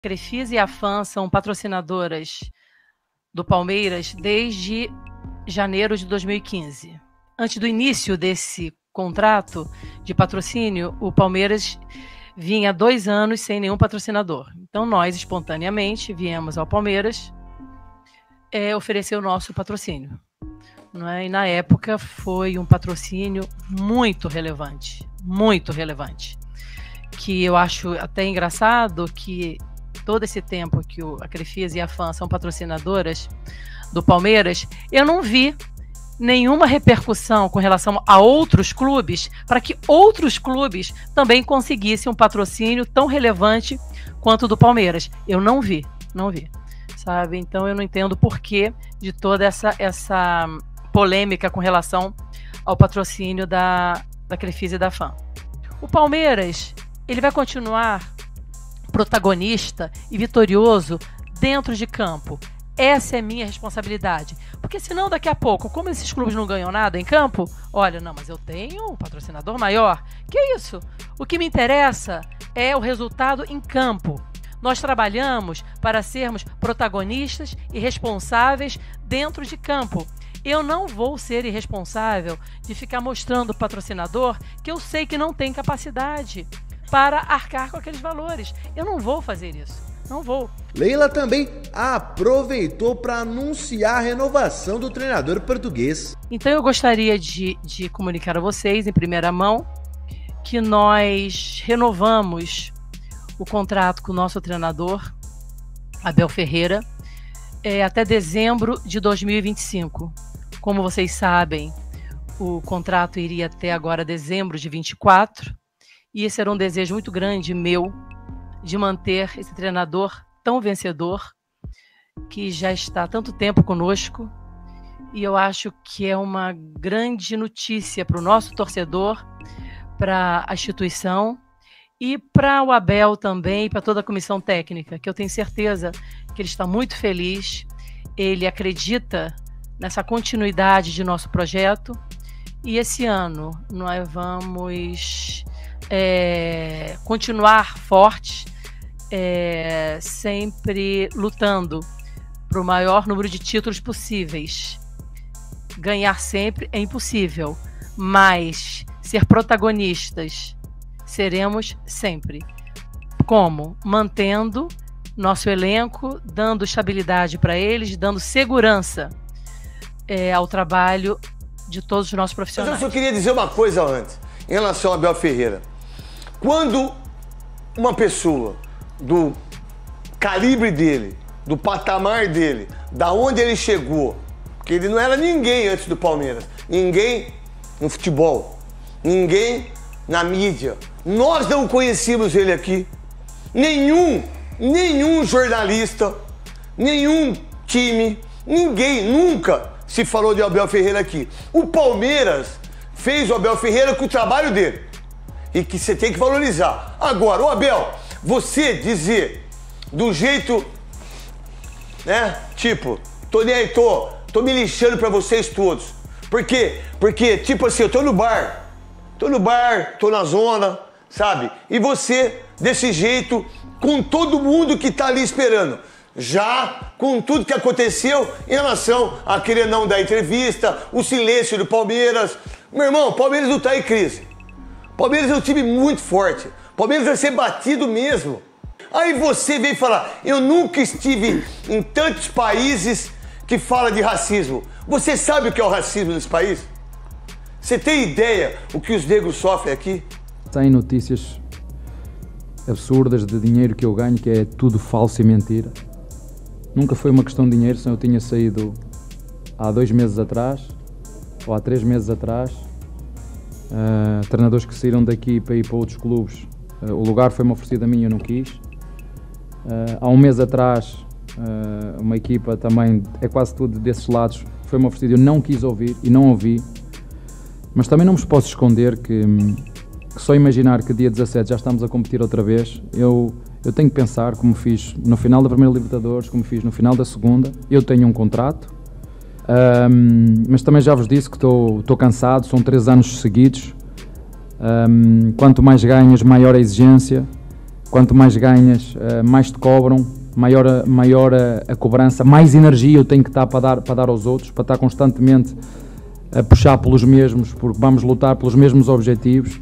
Crefisa e a FAM são patrocinadoras do Palmeiras desde janeiro de 2015. Antes do início desse contrato de patrocínio, o Palmeiras vinha 2 anos sem nenhum patrocinador. Então nós, espontaneamente, viemos ao Palmeiras oferecer o nosso patrocínio. Não é? E na época foi um patrocínio muito relevante, que eu acho até engraçado que todo esse tempo que a Crefisa e a FAM são patrocinadoras do Palmeiras, eu não vi nenhuma repercussão com relação a outros clubes para que outros clubes também conseguissem um patrocínio tão relevante quanto o do Palmeiras. Eu não vi, sabe? Então eu não entendo o porquê de toda essa polêmica com relação ao patrocínio da Crefisa e da FAM. O Palmeiras, ele vai continuar protagonista e vitorioso dentro de campo. Essa é minha responsabilidade. Porque senão daqui a pouco, como esses clubes não ganham nada em campo, olha, não, mas eu tenho um patrocinador maior. Que isso? O que me interessa é o resultado em campo. Nós trabalhamos para sermos protagonistas e responsáveis dentro de campo. Eu não vou ser irresponsável de ficar mostrando o patrocinador que eu sei que não tem capacidade para arcar com aqueles valores. Eu não vou fazer isso. Não vou. Leila também aproveitou para anunciar a renovação do treinador português. Então eu gostaria de comunicar a vocês, em primeira mão, que nós renovamos o contrato com o nosso treinador, Abel Ferreira, até dezembro de 2025. Como vocês sabem, o contrato iria até agora dezembro de 24, e esse era um desejo muito grande meu, de manter esse treinador tão vencedor, que já está há tanto tempo conosco, e eu acho que é uma grande notícia para o nosso torcedor, para a instituição, e para o Abel também, para toda a comissão técnica, que eu tenho certeza que ele está muito feliz, ele acredita nessa continuidade de nosso projeto, e esse ano nós vamos continuar fortes, sempre lutando para o maior número de títulos possíveis. Ganhar sempre é impossível, mas ser protagonistas seremos sempre. Como? Mantendo nosso elenco, dando estabilidade para eles, dando segurança ao trabalho de todos os nossos profissionais. Mas eu só queria dizer uma coisa antes, em relação a Abel Ferreira. Quando uma pessoa do calibre dele, do patamar dele, da onde ele chegou, porque ele não era ninguém antes do Palmeiras, ninguém no futebol, ninguém na mídia, nós não conhecíamos ele aqui, nenhum jornalista, nenhum time, ninguém nunca se falou de Abel Ferreira aqui. O Palmeiras fez o Abel Ferreira com o trabalho dele e que você tem que valorizar. Agora, o Abel, você dizer do jeito, né, tipo, tô nem aí, tô me lixando pra vocês todos. Por quê? Porque, tipo assim, eu tô no bar, tô na zona, sabe? E você, desse jeito, com todo mundo que tá ali esperando, já com tudo que aconteceu em relação a querer não dar entrevista, o silêncio do Palmeiras. Meu irmão, o Palmeiras não tá em crise. O Palmeiras é um time muito forte. O Palmeiras vai ser batido mesmo. Aí você vem falar, eu nunca estive em tantos países que fala de racismo. Você sabe o que é o racismo nesse país? Você tem ideia o que os negros sofrem aqui? Tem notícias absurdas de dinheiro que eu ganho, que é tudo falso e mentira. Nunca foi uma questão de dinheiro, senão eu tinha saído há 2 meses atrás, ou há 3 meses atrás. Treinadores que saíram daqui para ir para outros clubes, o lugar foi-me oferecido a mim e eu não quis. Há 1 mês atrás, uma equipa também, é quase tudo desses lados, foi-me oferecido, eu não quis ouvir e não ouvi. Mas também não vos posso esconder que só imaginar que dia 17 já estamos a competir outra vez, eu tenho que pensar, como fiz no final da primeira Libertadores, como fiz no final da segunda. Eu tenho um contrato, mas também já vos disse que estou cansado, são 3 anos seguidos. Quanto mais ganhas, maior a exigência. quanto mais ganhas, mais te cobram, maior a cobrança, mais energia eu tenho que estar para dar aos outros, para estar constantemente a puxar pelos mesmos, porque vamos lutar pelos mesmos objetivos.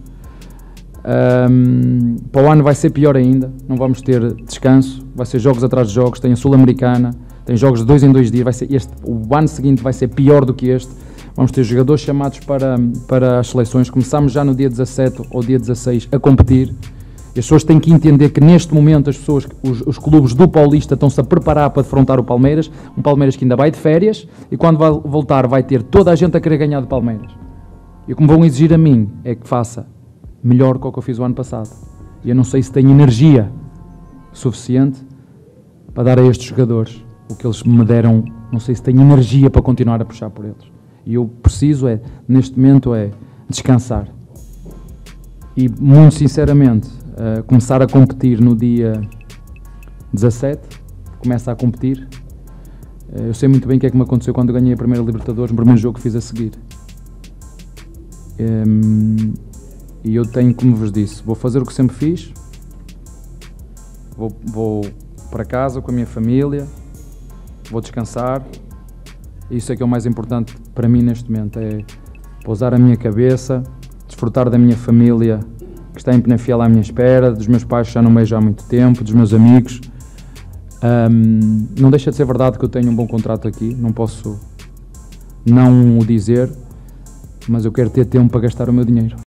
Para o ano vai ser pior ainda, não vamos ter descanso, vai ser jogos atrás de jogos, tem a Sul-Americana, tem jogos de 2 em 2 dias, vai ser o ano seguinte vai ser pior do que este, vamos ter jogadores chamados para as seleções, começamos já no dia 17 ou dia 16 a competir, e as pessoas têm que entender que neste momento os clubes do Paulista estão-se a preparar para defrontar o Palmeiras, um Palmeiras que ainda vai de férias, e quando vai voltar vai ter toda a gente a querer ganhar do Palmeiras, e o que me vão exigir a mim é que faça melhor do que o que eu fiz o ano passado. E eu não sei se tenho energia suficiente para dar a estes jogadores o que eles me deram, não sei se tenho energia para continuar a puxar por eles. E eu preciso, neste momento, descansar. E, muito sinceramente, começar a competir no dia 17, começa a competir. Eu sei muito bem o que é que me aconteceu quando eu ganhei a primeira Libertadores, no primeiro jogo que fiz a seguir. E eu tenho, como vos disse, vou fazer o que sempre fiz, vou para casa com a minha família, vou descansar, isso é que é o mais importante para mim neste momento, é pousar a minha cabeça, desfrutar da minha família que está em Penafiel à minha espera, dos meus pais que já não vejo há muito tempo, dos meus amigos. Não deixa de ser verdade que eu tenho um bom contrato aqui, não posso não o dizer, mas eu quero ter tempo para gastar o meu dinheiro.